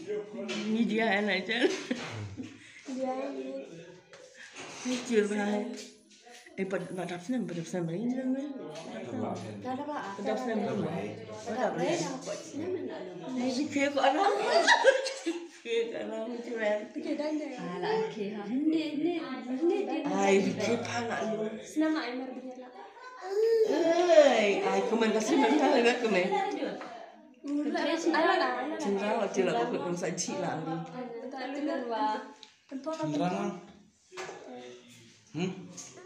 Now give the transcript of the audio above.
Media này chứ. Chưa phải. Pada dapsnya beri ni kan? Dapsnya beri. Pada beri. Ni kek orang. Kek orang macam Ala kek ha. Ay, kek panak lu. Senang ay marbiyala. Ay, kuman kasi mental agak kuman. Ala na. Jingrwai je lah, aku belum saji lah ni. Jingrwai.